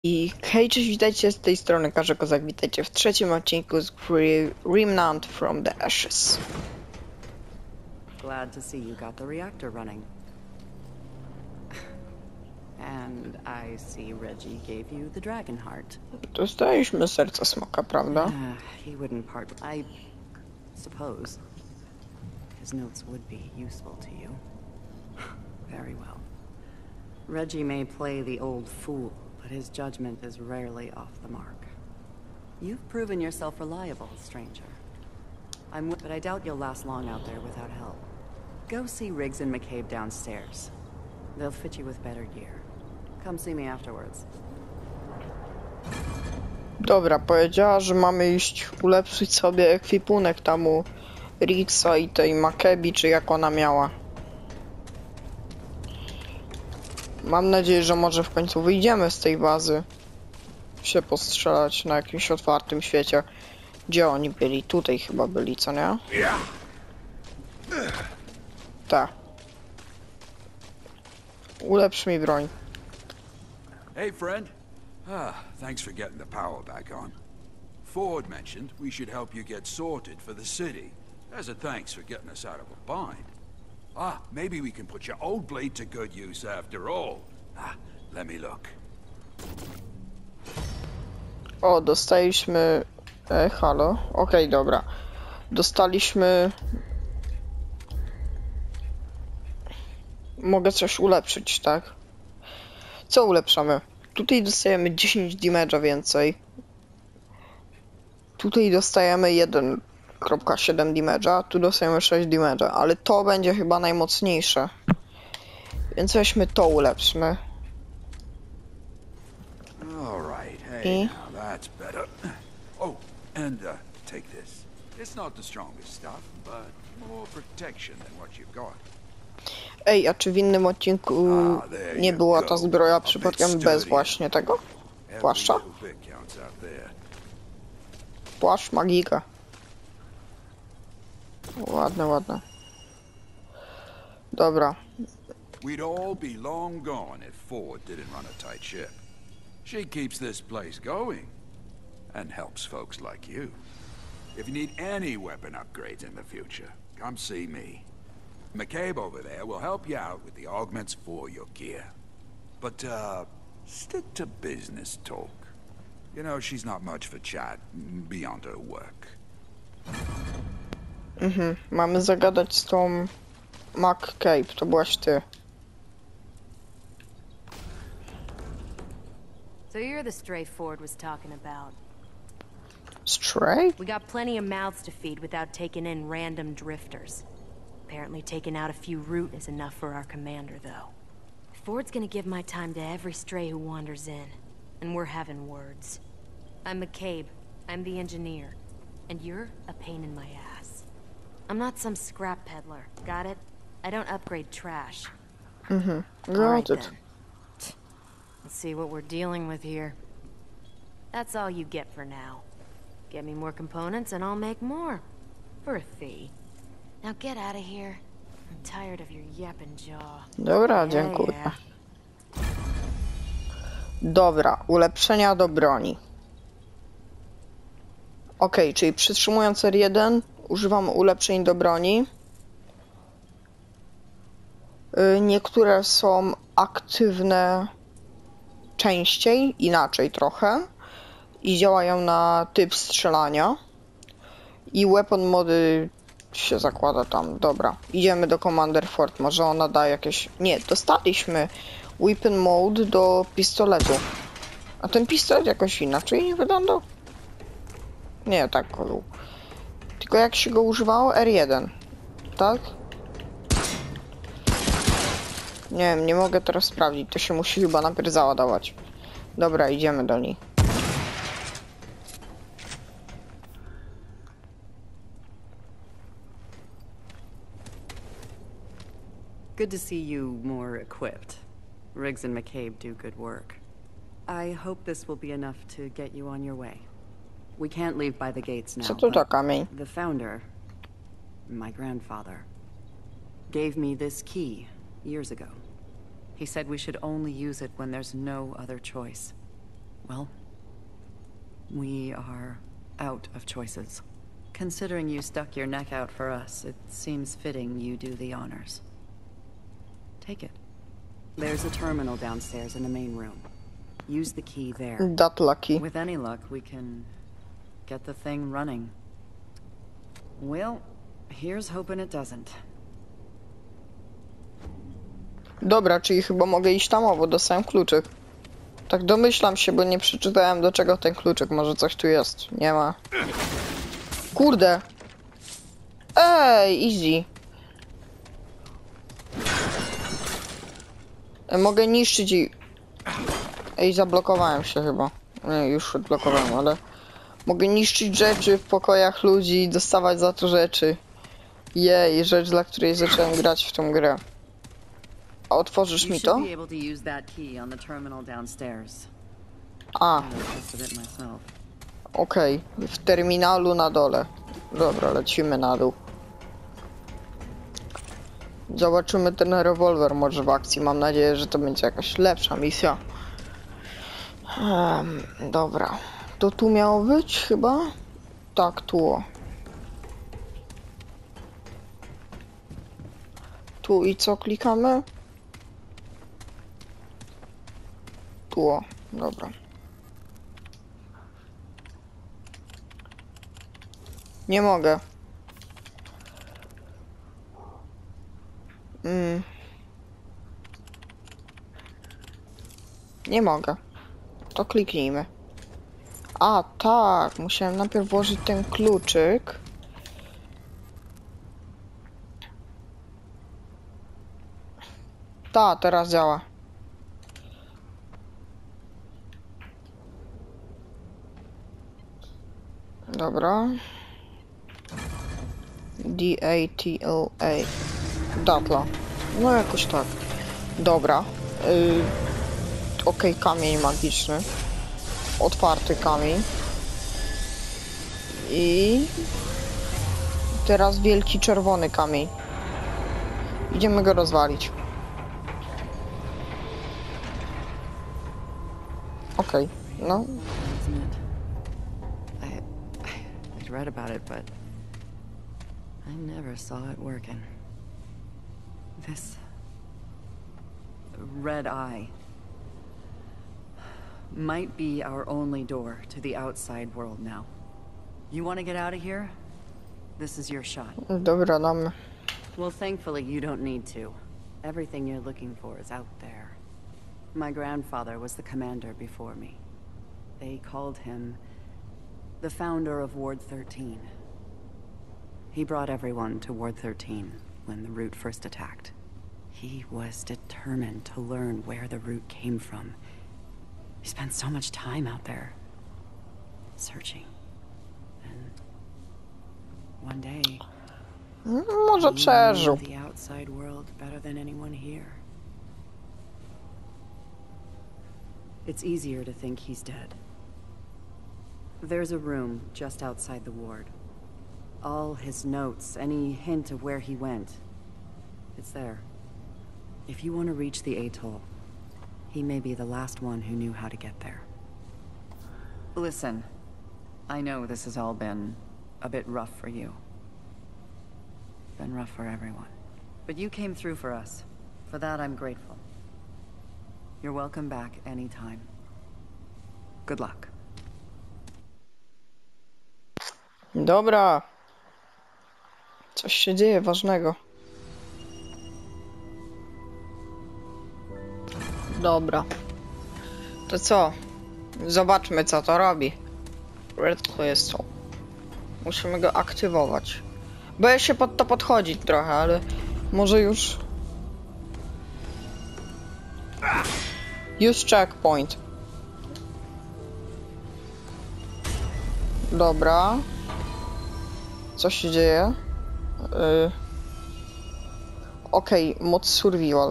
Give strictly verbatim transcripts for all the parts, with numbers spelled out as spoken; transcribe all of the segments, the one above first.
I hej, cześć, witajcie z tej strony Karze Kozak, witajcie w trzecim odcinku z gry Remnant from the Ashes. Glad to see you got the reactor running. And I see Reggie gave you the dragon heart. Dostaliśmy serca smoka, prawda? Uh, he wouldn't part. I suppose his notes would be useful to you. Very well. Reggie may play the old fool, but his judgment is rarely off the mark. You've proven yourself reliable, stranger. I'm but I doubt you'll last long out there without help. Go see Riggs and McCabe downstairs. They'll fit you with better gear. Come see me afterwards. Dobra, powiedziała, że mamy iść ulepszyć sobie ekwipunek tam u Riggsa i tej McCabe, czy jak ona miała. Mam nadzieję, że może w końcu wyjdziemy z tej bazy. Się postrzelać na jakimś otwartym świecie. Gdzie oni byli? Tutaj chyba byli, co nie? Tak. Ulepsz mi broń. Hey, friend. Ah, thanks for getting the power back on. Ford mentioned we should help you get sorted for the city, as a thanks for getting us out of a bind. Ah, maybe we can put your old blade to good use after all. Ah, let me look. O, dostaliśmy... E, halo? Okej, okay, dobra. Dostaliśmy... Mogę coś ulepszyć, tak? Co ulepszamy? Tutaj dostajemy dziesięć damage'a więcej. Tutaj dostajemy jeden przecinek siedem damage'a, tu dostajemy sześć damage'a, ale to będzie chyba najmocniejsze. Więc weźmy to, ulepszmy. Alright, hey, now that's better. Oh, and uh, take this. It's not the strongest stuff, but more protection than what you've got. Ej, a czy w innym odcinku nie była ta zbroja przypadkiem bez właśnie tego? Płaszcza? Płaszcz magika. Ładne, ładne. Dobra. We'd all be long gone if Ford didn't run a tight ship. She keeps this place going and helps folks like you. If you need any weapon upgrades in the future, come see me. McCabe over there will help you out with the augments for your gear. But, uh, stick to business talk. You know, she's not much for chat beyond her work. Mhm, mamy zagadać z tą McCabe, to byłaś ty. So you're the stray Ford was talking about. Stray? We got plenty of mouths to feed without taking in random drifters. Apparently taking out a few root is enough for our commander, though. Ford's gonna give my time to every stray who wanders in, and we're having words. I'm McCabe. I'm the engineer. And you're a pain in my ass. I'm not some scrap peddler, got it? I don't upgrade trash. Mhm, got right, it. then. Let's see what we're dealing with here. That's all you get for now. Get me more components and I'll make more. For a fee. Now get out of here. I'm tired of your yapping jaw. Dobra, dziękuję. Yeah, yeah. Dobra, ulepszenia do broni. Ok, czyli przytrzymując R jeden używam ulepszeń do broni. Yy, niektóre są aktywne częściej, inaczej trochę. I działają na typ strzelania. I weapon mody się zakłada tam. Dobra, idziemy do Commander Ford. Może ona da jakieś... Nie, dostaliśmy weapon mode do pistoletu. A ten pistolet jakoś inaczej nie wyglądał? Nie, tak był. Tylko jak się go używało? R jeden. Tak? Nie wiem, nie mogę teraz sprawdzić. To się musi chyba najpierw załadować. Dobra, idziemy do niej. Good to see you more equipped. Riggs and McCabe do good work. I hope this will be enough to get you on your way. We can't leave by the gates now. Co to za kamień? The founder, my grandfather, gave me this key years ago. He said we should only use it when there's no other choice. Well, we are out of choices. Considering you stuck your neck out for us, it seems fitting you do the honors. Take it. There's a terminal downstairs in the main room. Use the key there. That lucky. With any luck, we can get the thing running. Well, here's hoping it doesn't. Dobra, czyli chyba mogę iść tam, bo dostałem kluczyk. Tak domyślam się, bo nie przeczytałem, do czego ten kluczyk. Może coś tu jest. Nie ma. Kurde. Ej, easy. E, mogę niszczyć i... Ej, zablokowałem się chyba. Nie, już odblokowałem, ale... Mogę niszczyć rzeczy w pokojach ludzi i dostawać za to rzeczy. Jej, rzecz, dla której zacząłem grać w tą grę. A otworzysz mi to? A. Okej, okay. W terminalu na dole. Dobra, lecimy na dół. Zobaczymy ten rewolwer może w akcji. Mam nadzieję, że to będzie jakaś lepsza misja. Um, dobra. To tu miało być chyba? Tak, tu. Tu i co klikamy? Tu, dobra. Nie mogę. Mm. Nie mogę. To kliknijmy. A, tak. Musiałem najpierw włożyć ten kluczyk. Ta, teraz działa. Dobra. D A T L A. Datla. No jakoś tak. Dobra. Yy, Okej, okay, kamień magiczny. Otwarty kamień. I... Teraz wielki czerwony kamień. Idziemy go rozwalić. Okej, okay, no. I'd read about it, but I never saw it working. This red eye might be our only door to the outside world now. You want to get out of here? This is your shot. Dobra, damy. Well, thankfully you don't need to. Everything you're looking for is out there. My grandfather was the commander before me. They called him the founder of Ward thirteen. He brought everyone to Ward thirteen when the Root first attacked. He was determined to learn where the Root came from. He spent so much time out there, searching. And one day, może przeżył. he knew the outside world better than anyone here. It's easier to think he's dead. There's a room just outside the ward. All his notes, any hint of where he went, it's there. If you want to reach the atoll, he may be the last one who knew how to get there. Listen, I know this has all been a bit rough for you. Been rough for everyone. But you came through for us. For that, I'm grateful. You're welcome back anytime. Good luck. Dobra. Coś się dzieje ważnego. Dobra. To co? Zobaczmy, co to robi. Red Crystal. Musimy go aktywować. Boję się pod to podchodzić trochę, ale może już... Use checkpoint. Dobra. Co się dzieje? Yy... Okej, okay, mod survival.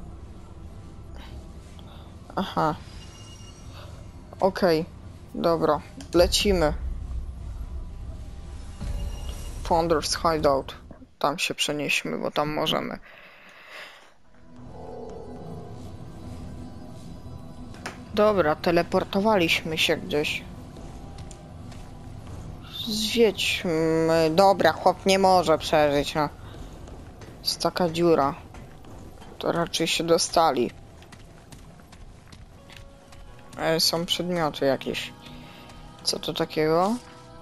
Aha. Okej, okay, dobra. Lecimy. Founder's Hideout. Tam się przenieśmy, bo tam możemy. Dobra, teleportowaliśmy się gdzieś. Zwiedźmy. Dobra, chłop nie może przeżyć, no. Jest taka dziura. To raczej się dostali. E, są przedmioty jakieś. Co to takiego?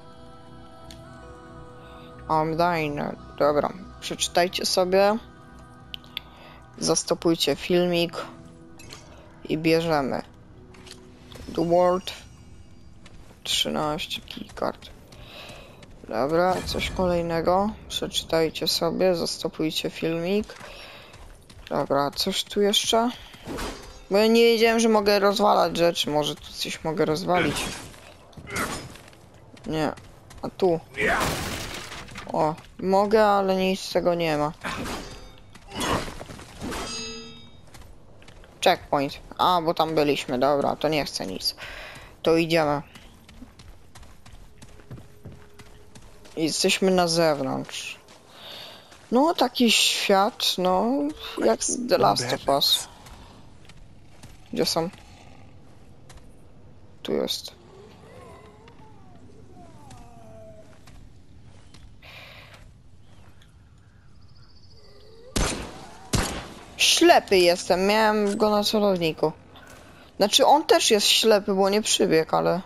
Omdine. Dobra, przeczytajcie sobie. Zastopujcie filmik. I bierzemy. The World. trzynaście keycard. Dobra, coś kolejnego. Przeczytajcie sobie, zastopujcie filmik. Dobra, coś tu jeszcze? Bo ja nie wiedziałem, że mogę rozwalać rzeczy. Może tu coś mogę rozwalić. Nie. A tu. O, mogę, ale nic z tego nie ma. Checkpoint. A, bo tam byliśmy. Dobra, to nie chcę nic. To idziemy. Jesteśmy na zewnątrz. No, taki świat, no, jak z The Last of Us. Gdzie są? Tu jest. Ślepy jestem, miałem go na celowniku. Znaczy on też jest ślepy, bo nie przybiegł, ale...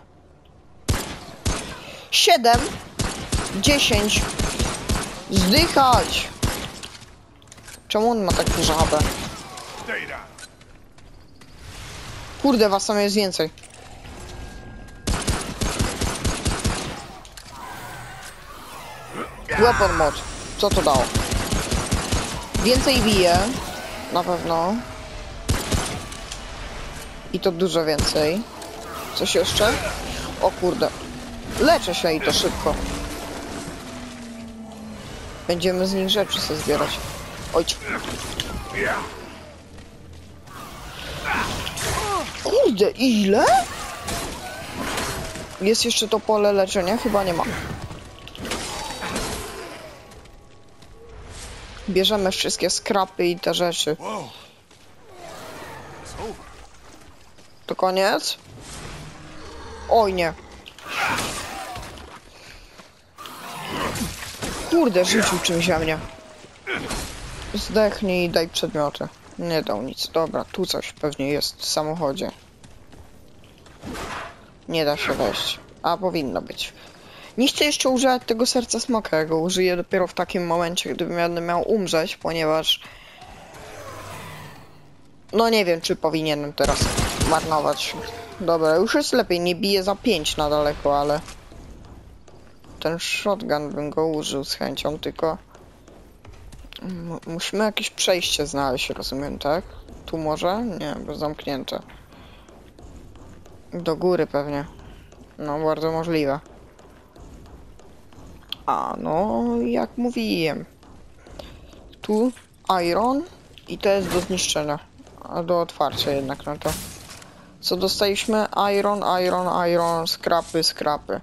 Siedem! Dziesięć! Zdychać! Czemu on ma taką żabę? Kurde, was tam jest więcej. Weapon mod. Co to dało? Więcej bije. Na pewno. I to dużo więcej. Coś jeszcze? O kurde. Leczę się i to szybko. Będziemy z nich rzeczy sobie zbierać. Oj. Kurde, ile? Jest jeszcze to pole leczenia? Chyba nie ma. Bierzemy wszystkie skrapy i te rzeczy. To koniec? Oj nie. Kurde, rzucił czymś we mnie. Zdechnij i daj przedmioty. Nie dał nic. Dobra, tu coś pewnie jest w samochodzie. Nie da się wejść. A powinno być. Nie chcę jeszcze używać tego serca smoka. Ja go użyję dopiero w takim momencie, gdybym będę miał umrzeć, ponieważ... No nie wiem, czy powinienem teraz marnować. Dobra, już jest lepiej. Nie bije za pięć na daleko, ale... Ten shotgun bym go użył z chęcią, tylko... M musimy jakieś przejście znaleźć, rozumiem, tak? Tu może? Nie, bo zamknięte. Do góry pewnie. No, bardzo możliwe. A, no, jak mówiłem. Tu iron i to jest do zniszczenia. A do otwarcia jednak, no to... Co dostaliśmy? Iron, iron, iron, skrapy, skrapy.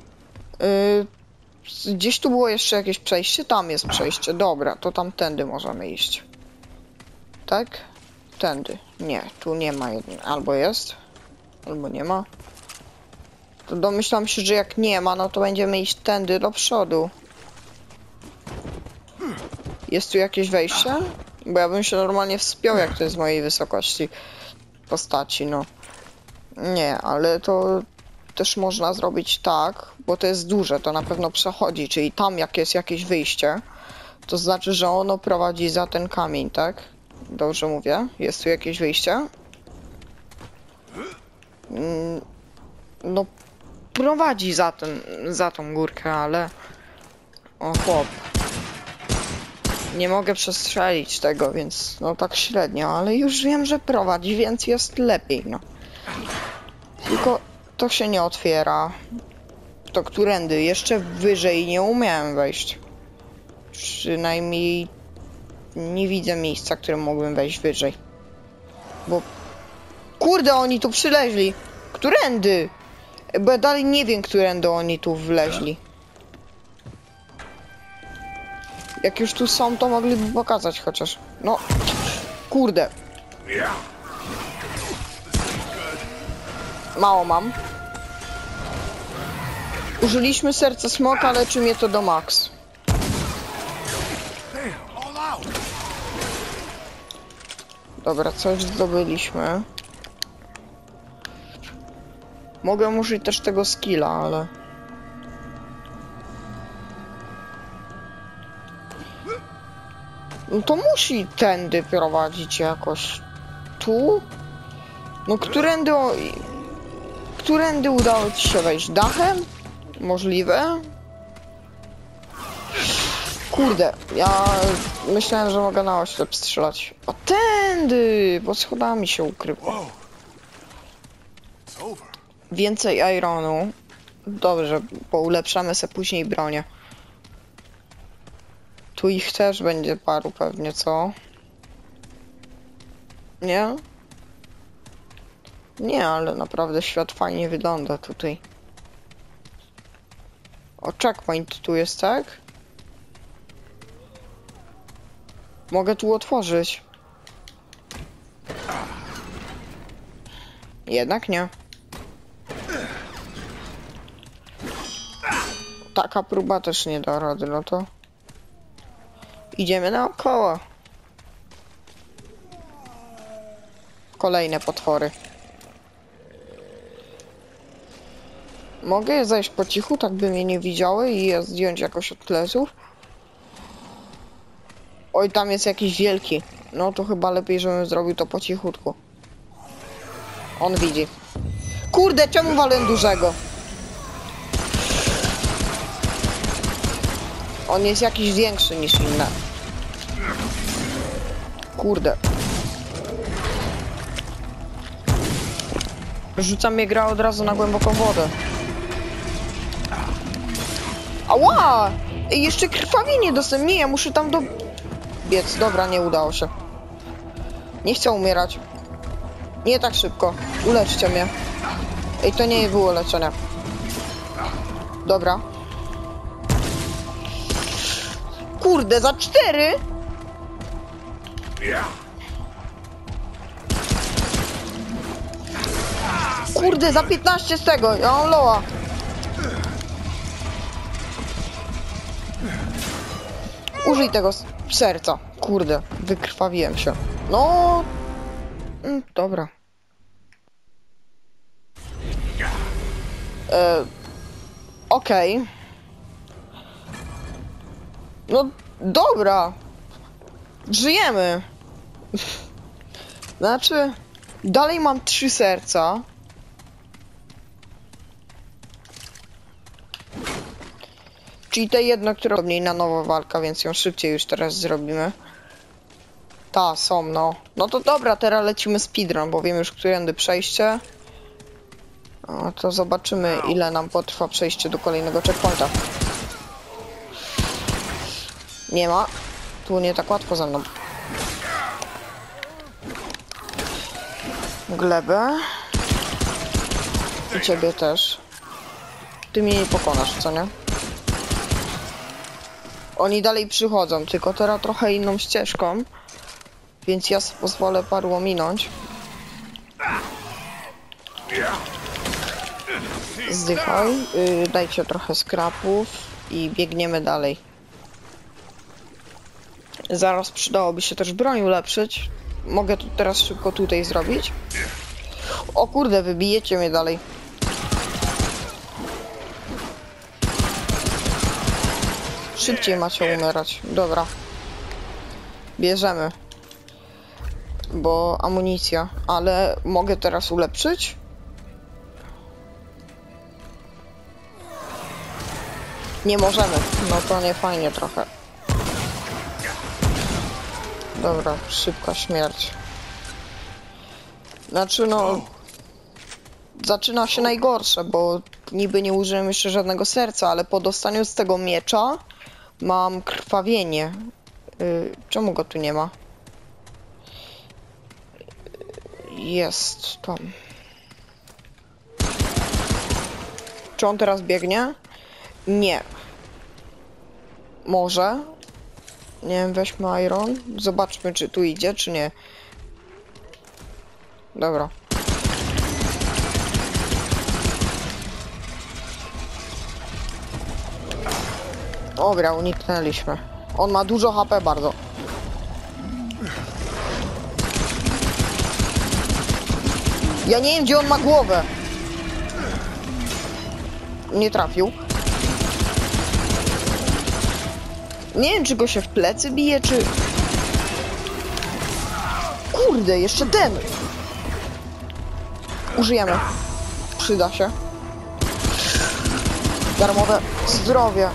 Yy, gdzieś tu było jeszcze jakieś przejście? Tam jest przejście. Dobra, to tamtędy możemy iść. Tak? Tędy. Nie, tu nie ma jednej. Albo jest, albo nie ma. To domyślam się, że jak nie ma, no to będziemy iść tędy do przodu. Jest tu jakieś wejście? Bo ja bym się normalnie wspiął, jak to jest z mojej wysokości postaci, no. Nie, ale to też można zrobić tak, bo to jest duże, to na pewno przechodzi, czyli tam jak jest jakieś wyjście, to znaczy, że ono prowadzi za ten kamień, tak? Dobrze mówię? Jest tu jakieś wyjście? No, prowadzi za ten, za tą górkę, ale... O chłop. Nie mogę przestrzelić tego, więc no tak średnio, ale już wiem, że prowadzi, więc jest lepiej, no. Tylko to się nie otwiera. To którędy? Jeszcze wyżej nie umiałem wejść. Przynajmniej nie widzę miejsca, którym mógłbym wejść wyżej. Bo... Kurde, oni tu przyleźli! Którędy? Bo ja dalej nie wiem, którędy oni tu wleźli. Jak już tu są, to mogliby pokazać chociaż. No, kurde. Mało mam. Użyliśmy serca smoka, leczy mnie to do max. Dobra, coś zdobyliśmy. Mogę użyć też tego skilla, ale... No to musi tędy prowadzić jakoś. Tu? No którędy... O... Którędy udało ci się wejść? Dachem? Możliwe? Kurde, ja myślałem, że mogę na oślep strzelać. O, tędy! Pod schodami się ukrywa. Więcej ironu. Dobrze, bo ulepszamy sobie później bronię. Tu ich też będzie paru pewnie, co? Nie? Nie, ale naprawdę świat fajnie wygląda tutaj. O, checkpoint tu jest, tak? Mogę tu otworzyć. Jednak nie. Taka próba też nie da rady, no to... Idziemy naokoło. Kolejne potwory. Mogę je zajść po cichu, tak by mnie nie widziały i je zdjąć jakoś od pleców? Oj, tam jest jakiś wielki. No to chyba lepiej, żebym zrobił to po cichutku. On widzi. Kurde, czemu walę dużego? On jest jakiś większy niż inne. Kurde. Rzuca mnie gra od razu na głęboką wodę. Ała! Ej, jeszcze krwawienie dostępne. Nie, ja muszę tam do... biec. Dobra, nie udało się. Nie chcę umierać. Nie tak szybko. Uleczcie mnie. Ej, to nie było leczenie. Dobra. Kurde, za cztery? Kurde, za piętnaście z tego. Ja mam loa. Użyj tego serca. Kurde, wykrwawiłem się. No... Mm, dobra. E, Okej. Okay. No, dobra. Żyjemy. Znaczy, dalej mam trzy serca. Czyli te jedno, które to mniej na nowo walka, więc ją szybciej już teraz zrobimy. Ta, są, no. No to dobra, teraz lecimy speedrun, bo wiem już, którędy przejście. No to zobaczymy, ile nam potrwa przejście do kolejnego checkpointa. Nie ma. Tu nie tak łatwo ze mną. Glebę. I ciebie też. Ty mnie nie pokonasz, co nie? Oni dalej przychodzą, tylko teraz trochę inną ścieżką. Więc ja sobie pozwolę paru ominąć. Zdychaj. Yy, dajcie trochę skrapów i biegniemy dalej. Zaraz przydałoby się też broń ulepszyć. Mogę to teraz szybko tutaj zrobić. O kurde, wybijecie mnie dalej. Szybciej macie umierać. Dobra. Bierzemy. Bo amunicja. Ale mogę teraz ulepszyć? Nie możemy. No to nie fajnie trochę. Dobra, szybka śmierć. Znaczy no... Zaczyna się najgorsze, bo niby nie użyłem jeszcze żadnego serca, ale po dostaniu z tego miecza mam krwawienie. Yy, czemu go tu nie ma? Jest tam. Czy on teraz biegnie? Nie. Może. Nie wiem, weźmy iron. Zobaczmy, czy tu idzie, czy nie. Dobra. Dobra, uniknęliśmy. On ma dużo H P bardzo. Ja nie wiem, gdzie on ma głowę. Nie trafił. Nie wiem, czy go się w plecy bije, czy... Kurde, jeszcze ten! Użyjemy. Przyda się. Darmowe zdrowie.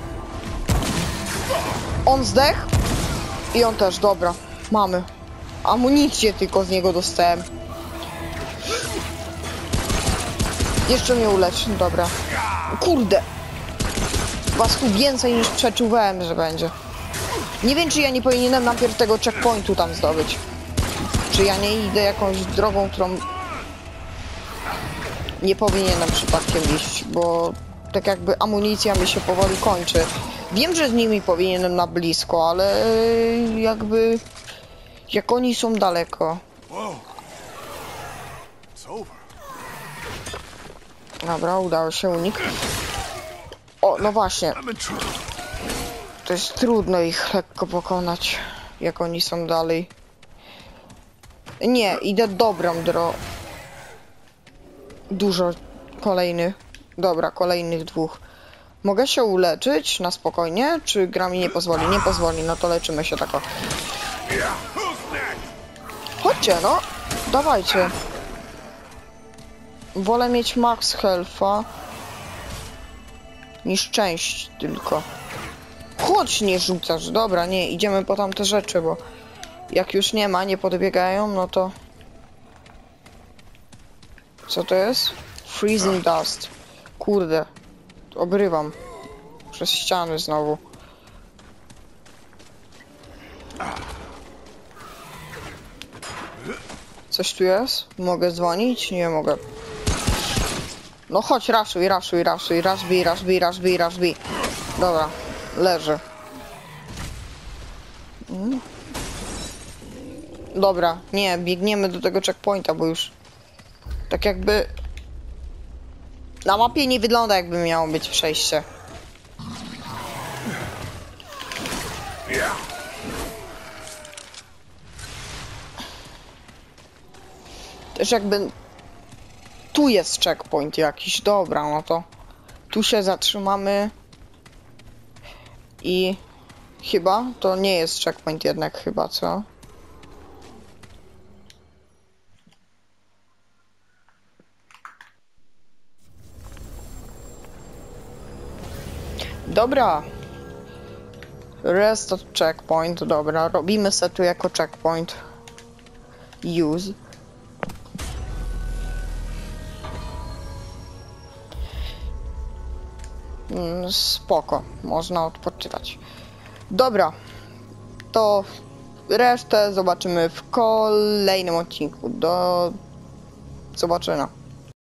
On zdech. I on też, dobra. Mamy. Amunicję tylko z niego dostałem. Jeszcze mnie ulecz, dobra. Kurde. Was tu więcej niż przeczuwałem, że będzie. Nie wiem, czy ja nie powinienem najpierw tego checkpointu tam zdobyć. Czy ja nie idę jakąś drogą, którą nie powinienem przypadkiem iść, bo tak jakby amunicja mi się powoli kończy. Wiem, że z nimi powinienem na blisko, ale jakby jak oni są daleko. Dobra, udało się unik. O, no właśnie. To jest trudno ich lekko pokonać, jak oni są dalej. Nie, idę dobrą drogą. Dużo kolejnych. Dobra, kolejnych dwóch. Mogę się uleczyć na spokojnie? Czy gra mi nie pozwoli? Nie pozwoli, no to leczymy się tako. Chodźcie, no. Dawajcie. Wolę mieć max health'a niż część tylko. Chodź, nie rzucasz. Dobra, nie, idziemy po tamte rzeczy, bo jak już nie ma, nie podbiegają, no to... Co to jest? Freezing dust. Kurde. Obrywam. Przez ściany znowu. Coś tu jest? Mogę dzwonić? Nie mogę. No chodź, raszuj, raszuj, raszuj, raszbi, raszbi, raszbi, raszbi. Dobra, leży. Mm. Dobra, nie, biegniemy do tego checkpointa, bo już tak jakby na mapie nie wygląda, jakby miało być przejście. Też jakby tu jest checkpoint jakiś, dobra, no to tu się zatrzymamy i chyba to nie jest checkpoint jednak chyba, co? Dobra. Rest of checkpoint, dobra, robimy se tu jako checkpoint. Use. Mm, spoko, można odpoczywać. Dobra, to resztę zobaczymy w kolejnym odcinku. Do zobaczenia.